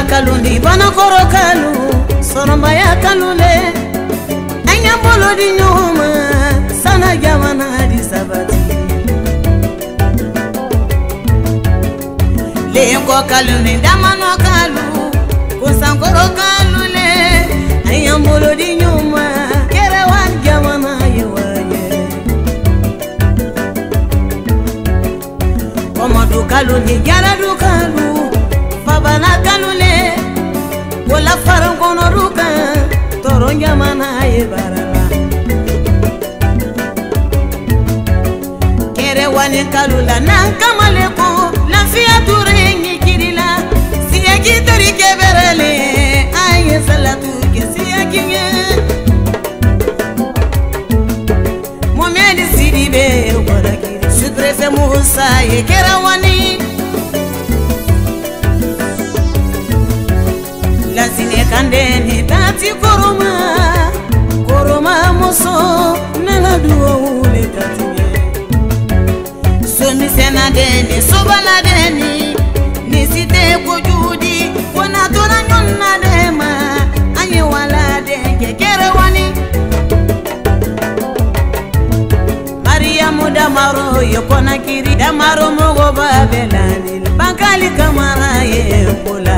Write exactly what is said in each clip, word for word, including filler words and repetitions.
kalundi bana koro kalu soromba ya kalule anya bolo di nyoma sana jamana di sabati lengo kalundi damano kalu kusangoro kalule anya bolo di nyoma kerewan jamana yewaye komodu kalundi jara du kalu babana kalule wala faran kono ruka toron jamana ye barala kere wani kalula nan kamale ko la fiya turengi kirila siya kitari keberele aye salatu ke siya kinye Mohamed Sidibe wala kiri sudrefe Musa ye kera wani Lazine kandeni tati koroma koroma moso nana duo ule tatiye somi sena deni sobala deni nisite kujudi wana tora nyonna dema anye wala denke kere wani Mariamu damaro yokona kiri damaro mogo babelani bankali kamara ye kula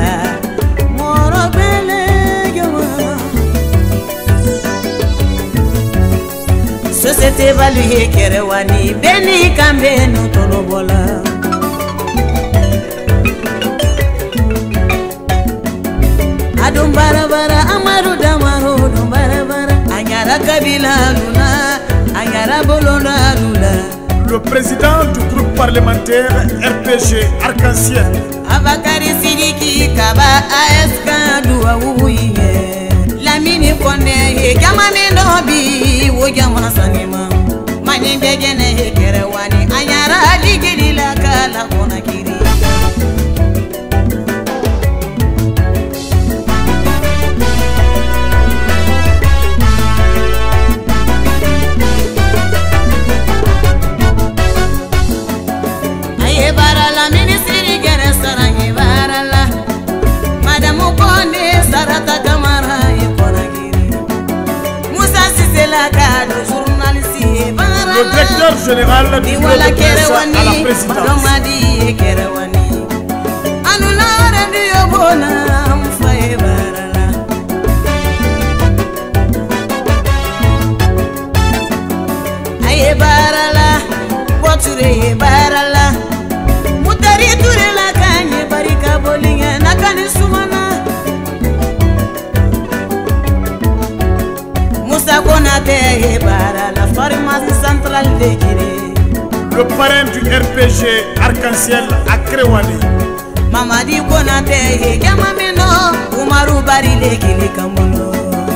Société valuée kerewani beni kambe no tolobola Adum barabara amaru damaru dum barabara anyara kabila luna anyara bolona lula Le président du groupe parlementaire R P G Arc-en-Ciel Abakari Sidiki Kaba A S K duwa uye Lamini kone he jamane nobi wo jamana sanima mani begene he kerewani anyara ligiri la kala kona kiri aye barala ministeri gere sarangi barala madamu kone sarata kamara Le directeur général du bureau de presse à la présidence. La pharmacie centrale de Guinée. Le parrain du R P G Arc-en-Ciel à Krewani. Mamadi Konate, Gamameno, Umaru Bari Lekili Kamono.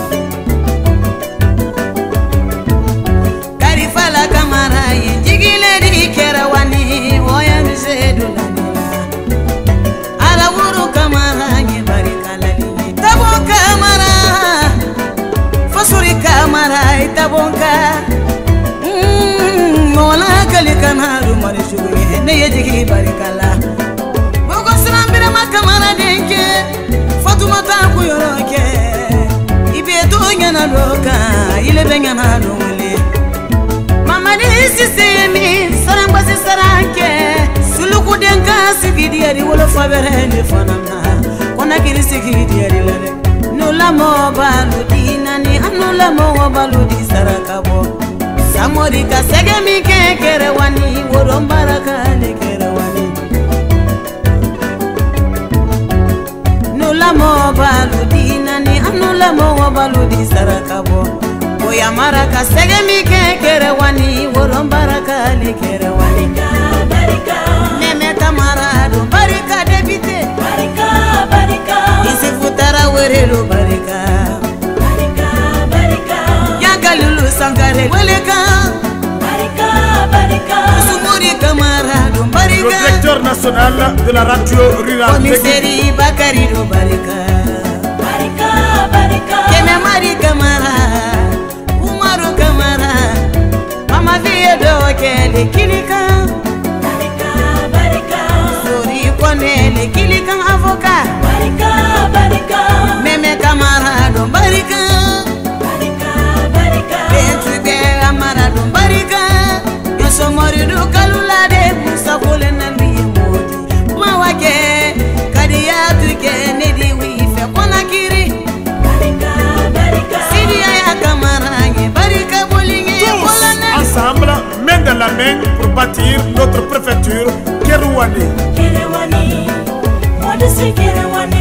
Karifala Kamara, Jigile Kerawani, Oyan Zedulani. Arawuru Kamara, Yebari Kalani. Tabo Kamara, Fasuri Kamara, Tabonka. Mola kalikana rumari shuye ne yejiki barikala Bogo srambira makamara denke Fatuma ta kuyoroke Ibe dunya na loka ile benya na lole Mama ni sisi mi sarangwa si saranke Suluku denka sigidi yari wolo fabere ni fanana Kona kiri sigidi yari lale Nula mo baludi nani anula mo baludi sarakabo Samorika segemi ke kerewani worombaraka le kerewani Nula mo baludi nani anula mo baludi sarakabo Oya maraka segemi ke kerewani worombaraka le kerewani Barika Meme Tamarado barika debite Barika barika Isi futara werelo barika Barika barika Yaga lulu sangare weleka Le directeur national de la radio rurale Commissaire Bakari do Barika Barika Barika Keme Mari Kamara Umaru Kamara Mama vie do kele kilika Barika Barika Sori kone le kilika avocat Barika Basiru kalula de Musa kole nandi modi mawake kadiya tuke ne di wife kona kiri barika barika Sidi ya kamarange barika bolinge tous ensemble main dans la main pour bâtir notre préfecture Kerouani. Kerouani, moi de ce Kerouani.